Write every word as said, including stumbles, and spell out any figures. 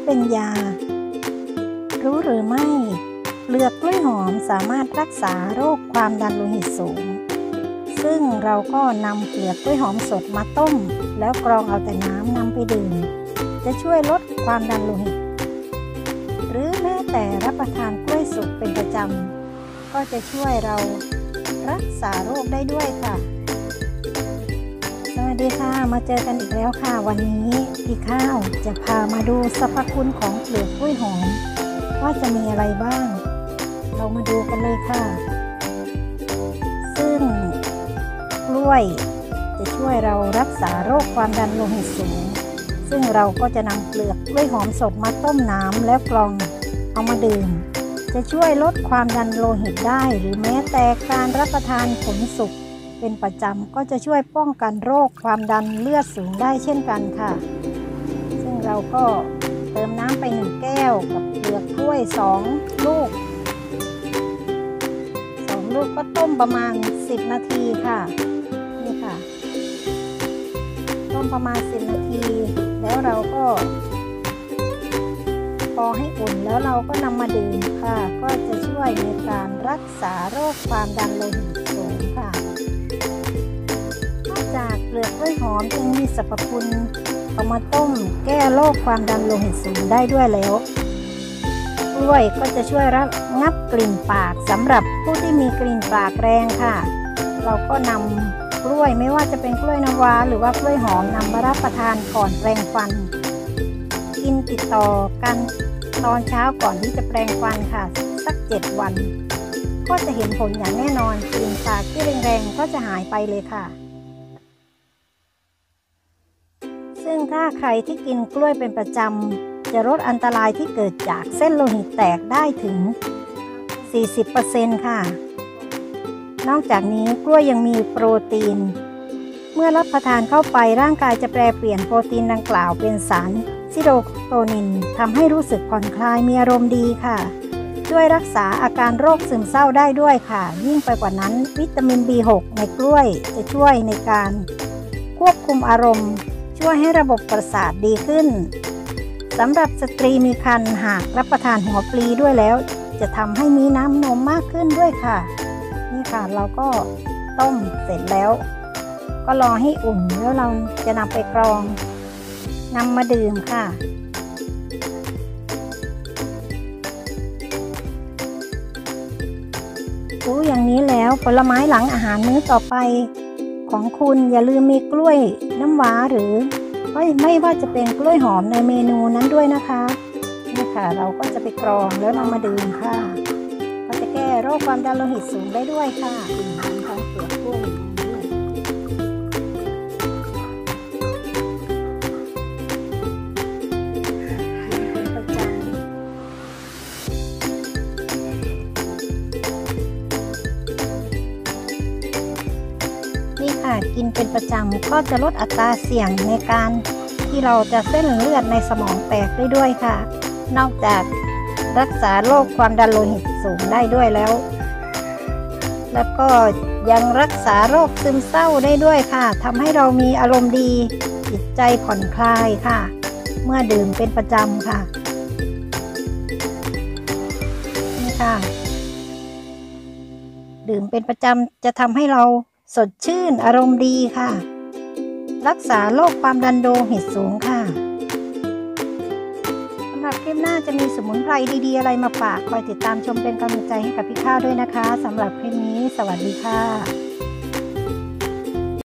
เป็นยารู้หรือไม่เปลือกกล้วยหอมสามารถรักษาโรคความดันโลหิตสูงซึ่งเราก็นำเปลือกกล้วยหอมสดมาต้มแล้วกรองเอาแต่น้ำนำไปดื่มจะช่วยลดความดันโลหิตหรือแม้แต่รับประทานกล้วยสุกเป็นประจำก็จะช่วยเรารักษาโรคได้ด้วยค่ะสวัสดีค่ะมาเจอกันอีกแล้วค่ะวันนี้พี่ข้าวจะพามาดูสรรพคุณของเปลือกกล้วยหอมว่าจะมีอะไรบ้างเรามาดูกันเลยค่ะซึ่งกล้วยจะช่วยเรารักษาโรคความดันโลหิตสูงซึ่งเราก็จะนำเปลือกกล้วยหอมสดมาต้มน้ำแล้วกรองเอามาดื่มจะช่วยลดความดันโลหิตได้หรือแม้แต่การรับประทานผลสุกเป็นประจำก็จะช่วยป้องกันโรคความดันเลือดสูงได้เช่นกันค่ะซึ่งเราก็เติมน้ำไปหนึ่งแก้วกับเปลือกกล้วยสองลูกสองลูกก็ต้มประมาณสิบนาทีค่ะนี่ค่ะต้มประมาณสิบนาทีแล้วเราก็พอให้อุ่นแล้วเราก็นำมาดื่มค่ะก็จะช่วยในการรักษาโรคความดันโลหิตสูงค่ะนอกจากเปลือกกล้วยหอมยังมีสรรพคุณเอามาต้มแก้โรคความดันโลหิตสูงได้ด้วยแล้วกล้วยก็จะช่วยระงับกลิ่นปากสำหรับผู้ที่มีกลิ่นปากแรงค่ะเราก็นำกล้วยไม่ว่าจะเป็นกล้วยน้ำว้าหรือว่ากล้วยหอมนำมารับประทานก่อนแปรงฟันกินติดต่อกันตอนเช้าก่อนที่จะแปรงฟันค่ะสักเจ็ดวันก็จะเห็นผลอย่างแน่นอนกลิ่นปากที่แรงๆก็จะหายไปเลยค่ะซึ่งถ้าใครที่กินกล้วยเป็นประจำจะลดอันตรายที่เกิดจากเส้นโลหิตแตกได้ถึง สี่สิบเปอร์เซ็นต์ ค่ะนอกจากนี้กล้วยยังมีโปรตีนเมื่อรับประทานเข้าไปร่างกายจะแปรเปลี่ยนโปรตีนดังกล่าวเป็นสารซิโรโทนินทำให้รู้สึกผ่อนคลายมีอารมณ์ดีค่ะช่วยรักษาอาการโรคซึมเศร้าได้ด้วยค่ะยิ่งไปกว่านั้นวิตามิน บี หก ในกล้วยจะช่วยในการควบคุมอารมณ์ช่วยให้ระบบประสาทดีขึ้นสำหรับสตรีมีครรภ์หากรับประทานหัวปลีด้วยแล้วจะทำให้มีน้ำนมมากขึ้นด้วยค่ะนี่ค่ะเราก็ต้มเสร็จแล้วก็รอให้อุ่นแล้วเราจะนำไปกรองนำมาดื่มค่ะรู้อย่างนี้แล้วผลไม้หลังอาหารมื้อต่อไปของคุณอย่าลืมมีกล้วยน้ำว้าหรือไม่ไม่ว่าจะเป็นกล้วยหอมในเมนูนั้นด้วยนะคะนี่ค่ะเราก็จะไปกรองแล้วนำมาดื่มค่ะก็จะแก้โรคความดันโลหิตสูงได้ด้วยค่ะดื่มทั้งเปลือกกล้วยกินเป็นประจำก็จะลดอัตราเสี่ยงในการที่เราจะเส้นเลือดในสมองแตกได้ด้วยค่ะนอกจากรักษาโรคความดันโลหิตสูงได้ด้วยแล้วแล้วก็ยังรักษาโรคซึมเศร้าได้ด้วยค่ะทำให้เรามีอารมณ์ดีจิตใจผ่อนคลายค่ะเมื่อดื่มเป็นประจำค่ะนี่ค่ะดื่มเป็นประจำจะทำให้เราสดชื่นอารมณ์ดีค่ะรักษาโรคความดันโลหิตสูงค่ะสำหรับคลิปหน้าจะมีสมุนไพรดีๆอะไรมาฝากคอยติดตามชมเป็นกำลังใจให้กับพี่ข้าวด้วยนะคะสำหรับคลิปนี้สวัสดีค่ะ